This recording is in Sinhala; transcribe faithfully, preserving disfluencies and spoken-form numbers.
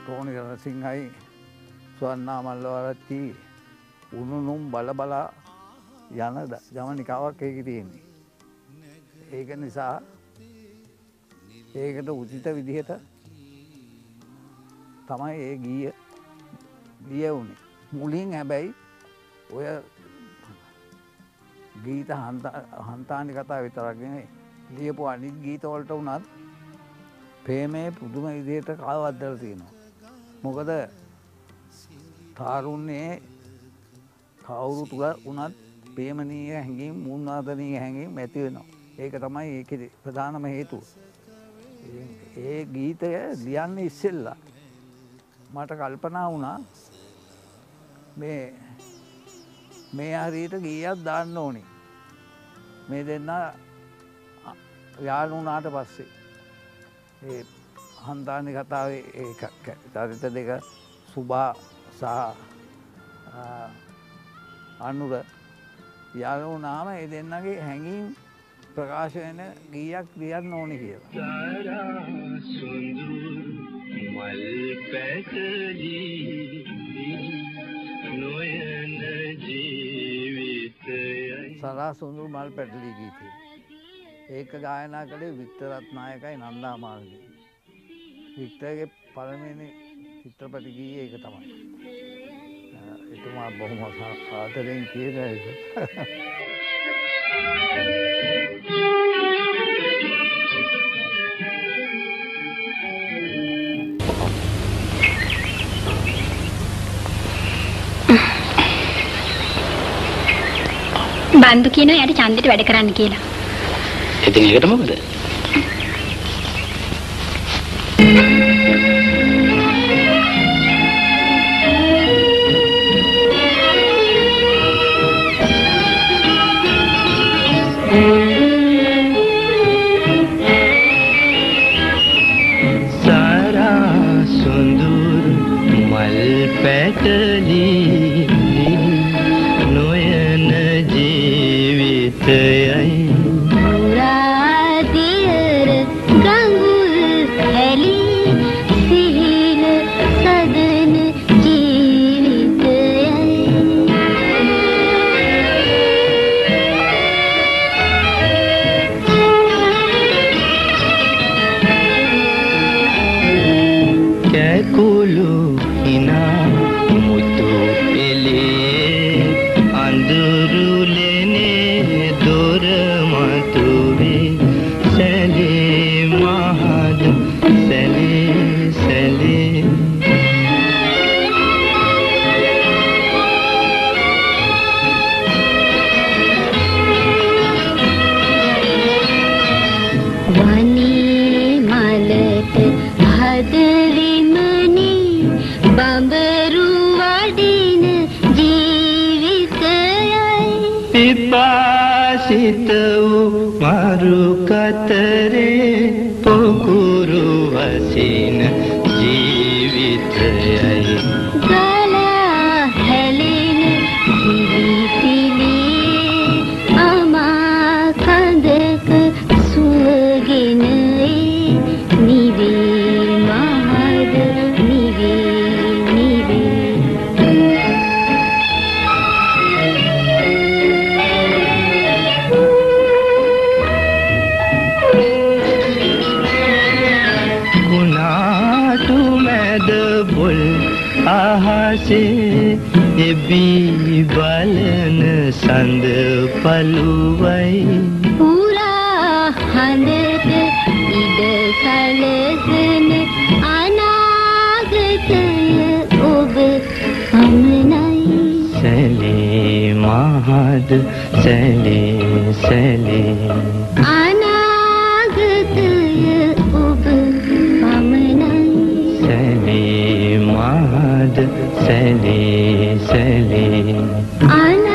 ටෝනි රණසිංහයි සුවන්නා මල්ලවරච්චි උණුනුම් බල බලා යන ජවනිකාවක් ඒකේ තියෙන්නේ. ඒක නිසා ඒකට උචිත විදිහට තමයි ඒ ගීය ලියවුනේ. මුලින් හැබැයි ඔය ගීත හන්තානි කතා විතරක් නෙවෙයි ලියපු අනිත් ගීත වලට උනත් ප්‍රේමයේ පුදුම විදිහට කාවද්දලා තියෙනවා. මොකද තාරුණ්‍යයේ කවුරු තුල උනත් ප්‍රේමණීය හැඟීම් මුන්නාදනීය හැඟීම් ඇති වෙනවා. ඒක තමයි ඒකේ ප්‍රධානම හේතුව. ඒ ගීතය ලියන්න ඉස්සෙල්ලා මට කල්පනා වුණා මේ මේ හරියට ගීයක් දාන්න ඕනේ. මේ දෙන්න යාළු වුණාට පස්සේ ඒ හන්දානි කතාවේ ඒ චරිත දෙක සුභා සහ අනුර යාළු වුණාම ඒ දෙන්නගේ හැඟීම් ප්‍රකාශ වෙන ගීයක් ලියන්න ඕනේ කියලා. සරා සුන්දර මල් පැටලී ගීතය. ඒක ගායනා කළේ වික්ටර් රත්නායකයි නන්දා මාර්ගය. වික්ටර්ගේ පළවෙනි චිත්‍රපට ගීය ඒක තමයි. එතුමා බොහොම ආදරෙන් කියන එක. බන්දු කියනවා යාට ඡන්දෙට වැඩ කරන්න කියලා. ඉතින් ඒකට මොකද? सारा सुंदर मल पैटली नोयन जीवित मारू कतरे पोकुरु वसीन जीवित आई गला हेलिन जीवितली अमा कंदक सुगिन निवे महद निवे निवे आहासे एबी बालन संद पलुवई पूरा हंदत इद सलसन अनागत ओब हमनाई सले महद सले सले अनागत ओब हमनाई सले महद सले सले